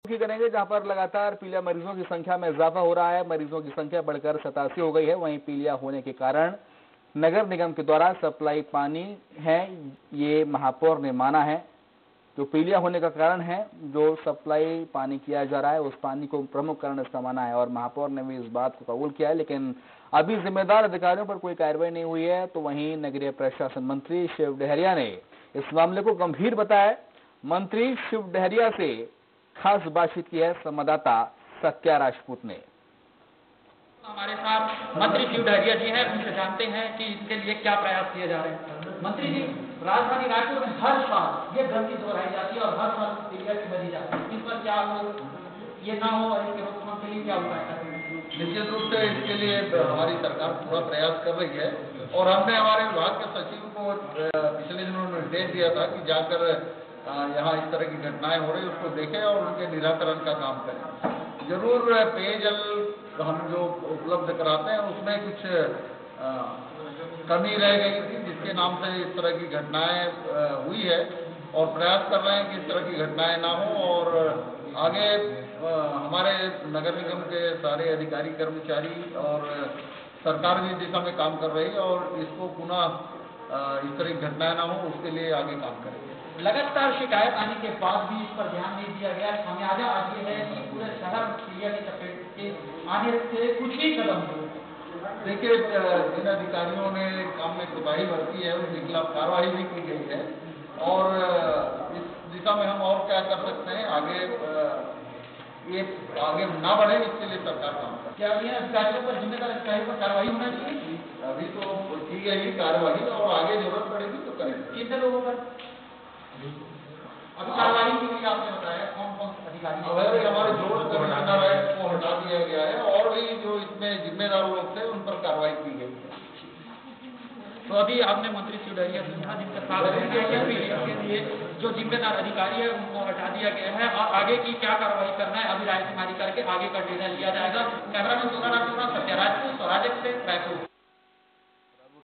की करेंगे जहां पर लगातार पीलिया मरीजों की संख्या में इजाफा हो रहा है। मरीजों की संख्या बढ़कर 87 हो गई है। वहीं पीलिया होने के कारण नगर निगम के द्वारा सप्लाई पानी है, ये महापौर ने माना है। जो पीलिया होने का कारण है, जो सप्लाई पानी किया जा रहा है, उस पानी को प्रमुख कारण इसका माना है और महापौर ने भी इस बात को कबूल किया है। लेकिन अभी जिम्मेदार अधिकारियों पर कोई कार्रवाई नहीं हुई है। तो वहीं नगरीय प्रशासन मंत्री शिव डहरिया ने इस मामले को गंभीर बताया। मंत्री शिव डहरिया से खास बातचीत की है संवाददाता सत्या राजपूत ने। हमारे साथ मंत्री शिव डहरिया जी हैं, उनसे जानते हैं कि इसके लिए क्या प्रयास किए जा रहे हैं। मंत्री जी, राजधानी रायपुर में हर साल ये गंदगी दोहराई जाती है और हर साल पीलिया की मरी जाती है। इस पर क्या ये ना हो और इसके रोकथाम के लिए क्या उपाय करें? निश्चित रूप से इसके लिए हमारी सरकार पूरा प्रयास कर रही है और हमने हमारे विभाग के सचिव को पिछले दिनों निर्देश दिया था कि जाकर यहाँ इस तरह की घटनाएं हो रही उसको देखें और उनके निराकरण का काम करें। जरूर पेयजल हम जो उपलब्ध कराते हैं उसमें कुछ कमी रह गई थी, जिसके नाम से इस तरह की घटनाएं हुई है और प्रयास कर रहे हैं कि इस तरह की घटनाएं ना हो और आगे हमारे नगर निगम के सारे अधिकारी कर्मचारी और सरकार भी दिशा में काम कर रही है और इसको पुनः इस तरह की घटनाएं ना हो उसके लिए आगे काम करेंगे। लगातार शिकायत आने के बाद भी इस पर ध्यान नहीं दिया गया। खामियाजा आज ये है कि पूरे शहर पीलिया की चपेट के आने से कुछ ही कदम हुए। देखिए, जिन अधिकारियों ने काम में कोताही बरती है उनके खिलाफ कार्रवाई भी की गई है और इस दिशा में हम और क्या कर सकते हैं, ये आगे ना बढ़े इसके लिए सरकार काम करे। क्या अधिकारियों पर, जिम्मेदार अधिकारियों पर कार्रवाई होना चाहिए? अभी तो की गई कार्रवाई और आगे जरूरत पड़ेगी तो करेंगे। कितने लोगों पर अभी कार्रवाई के लिए आपने बताया कौन कौन अधिकारी? हमारे जो कमिश्नर है वो हटा दिया गया है और भी जो इसमें जिम्मेदार लोग थे उन पर कार्रवाई की गई है। तो अभी आपने मंत्री शिव डहरिया से कहा जिनका साथ रहना है के लिए जो जिम्मेदार अधिकारी है उनको हटा दिया गया है और आगे की क्या कार्रवाई करना है अभी रायशुमारी करके आगे का निर्णय लिया जाएगा। Camera man Sona Rajput, Satya Rajput, Swaraj express, Raipur.